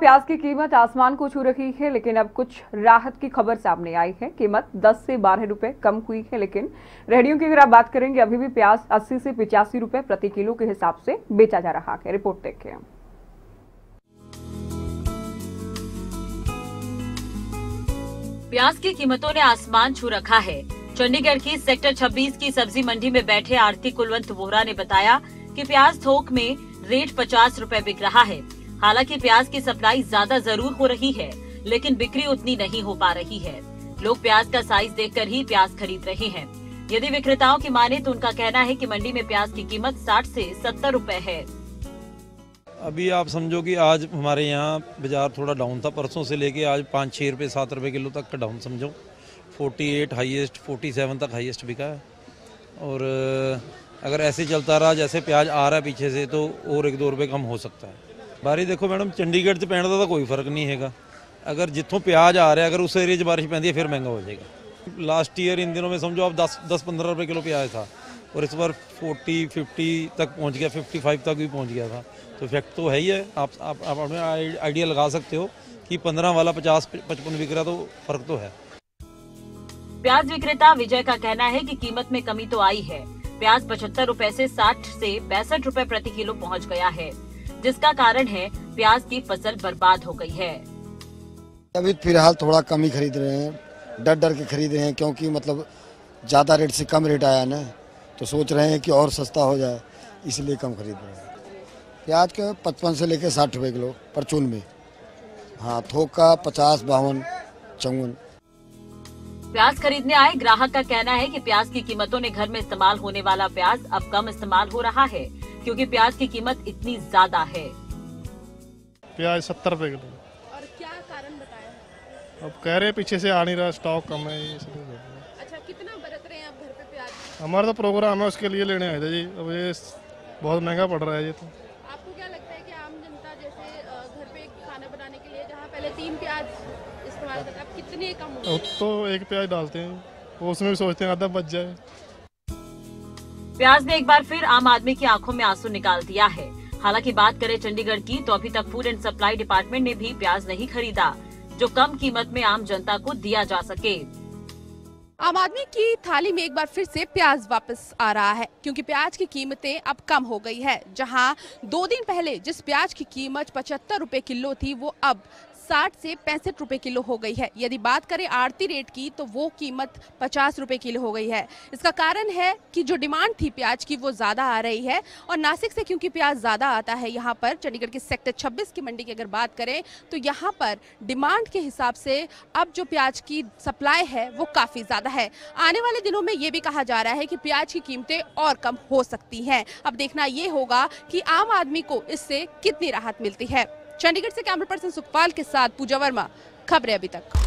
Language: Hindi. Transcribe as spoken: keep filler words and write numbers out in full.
प्याज की कीमत आसमान को छू रही है, लेकिन अब कुछ राहत की खबर सामने आई है। कीमत दस से बारह रुपए कम हुई है, लेकिन रेहड़ियों की अगर आप बात करेंगे अभी भी प्याज अस्सी से पिचासी रुपए प्रति किलो के हिसाब से बेचा जा रहा है। रिपोर्ट देखिए। प्याज की कीमतों ने आसमान छू रखा है। चंडीगढ़ की सेक्टर छब्बीस की सब्जी मंडी में बैठे आढ़ती कुलवंत वोहरा ने बताया कि प्याज थोक में रेट पचास रुपए बिक रहा है। हालांकि प्याज की सप्लाई ज्यादा जरूर हो रही है, लेकिन बिक्री उतनी नहीं हो पा रही है। लोग प्याज का साइज देखकर ही प्याज खरीद रहे हैं। यदि विक्रेताओं की माने तो उनका कहना है कि मंडी में प्याज की कीमत साठ से सत्तर रुपए है। अभी आप समझो कि आज हमारे यहाँ बाजार थोड़ा डाउन था, परसों से लेके आज पाँच छः रुपये सात रुपये किलो तक का डाउन समझो। अड़तालीस हाईएस्ट सैंतालीस तक हाईएस्ट बिका है। और अगर ऐसे चलता रहा जैसे प्याज आ रहा है पीछे से, तो और एक दो रुपये कम हो सकता है। बारिश देखो मैडम, चंडीगढ़ से पैंट का कोई फर्क नहीं हैगा। अगर जितों प्याज आ रहा है, अगर उस एरिया से बारिश पैंती है फिर महंगा हो जाएगा। लास्ट ईयर इन दिनों में समझो आप दस दस पंद्रह रुपये किलो प्याज था, और इस बार चालीस पचास तक पहुंच गया, पचपन तक भी पहुंच गया था। तो इफेक्ट तो है ही है। आप आप, आप अपने आइडिया लगा सकते हो कि पंद्रह वाला पचास पचपन बिक रहा, तो फर्क तो है। प्याज विक्रेता विजय का कहना है कि कीमत में कमी तो आई है। प्याज पचहत्तर रुपए से साठ से पैंसठ रुपए प्रति किलो पहुंच गया है, जिसका कारण है प्याज की फसल बर्बाद हो गई है। अभी फिलहाल थोड़ा कम ही खरीद रहे हैं, डर डर के खरीद रहे हैं, क्योंकि मतलब ज़्यादा रेट से कम रेट आया ना, तो सोच रहे हैं कि और सस्ता हो जाए, इसलिए कम खरीद रहे हैं। प्याज के पचपन से लेकर साठ रुपये किलो परचून में, हाँ थोक का पचास बावन चौवन। प्याज खरीदने आए ग्राहक का कहना है कि प्याज की कीमतों ने घर में इस्तेमाल होने वाला प्याज अब कम इस्तेमाल हो रहा है, क्योंकि प्याज की कीमत इतनी ज्यादा है। प्याज सत्तर रुपए किलो। और क्या कारण बताया? अब कह रहे हैं पीछे से आ नहीं रहा, स्टॉक कम है इसलिए। अच्छा, कितना बरत रहे हैं आप घर पे प्याज? हमारा तो प्रोग्राम है, उसके लिए लेने आए थे जी। अब ये बहुत महंगा पड़ रहा है ये तो। आपको क्या लगता है कि आम जनता जैसे घर पे खाना बनाने के लिए जहाँ पहले तीन प्याज इस्तेमाल करते, अब कितने कम हो? तो एक प्याज डालते हैं, वो उसमें भी सोचते हैं आधा बच जाए। प्याज ने एक बार फिर आम आदमी की आंखों में आंसू निकाल दिया है। हालांकि बात करें चंडीगढ़ की, तो अभी तक फूड एंड सप्लाई डिपार्टमेंट ने भी प्याज नहीं खरीदा, जो कम कीमत में आम जनता को दिया जा सके। आम आदमी की थाली में एक बार फिर से प्याज वापस आ रहा है, क्योंकि प्याज की कीमतें अब कम हो गई है। जहां दो दिन पहले जिस प्याज की कीमत पचहत्तर रुपए किलो थी, वो अब साठ से पैंसठ रुपए किलो हो गई है। यदि बात करें आड़ती रेट की, तो वो कीमत पचास रुपए किलो हो गई है। इसका कारण है कि जो डिमांड थी प्याज की वो ज़्यादा आ रही है, और नासिक से क्योंकि प्याज ज़्यादा आता है यहाँ पर, चंडीगढ़ के सेक्टर छब्बीस की मंडी की अगर बात करें तो यहाँ पर डिमांड के हिसाब से अब जो प्याज की सप्लाई है वो काफ़ी ज़्यादा है। आने वाले दिनों में ये भी कहा जा रहा है कि प्याज की कीमतें और कम हो सकती हैं। अब देखना ये होगा कि आम आदमी को इससे कितनी राहत मिलती है। चंडीगढ़ से कैमरा पर्सन सुखपाल के साथ पूजा वर्मा, खबरें अभी तक।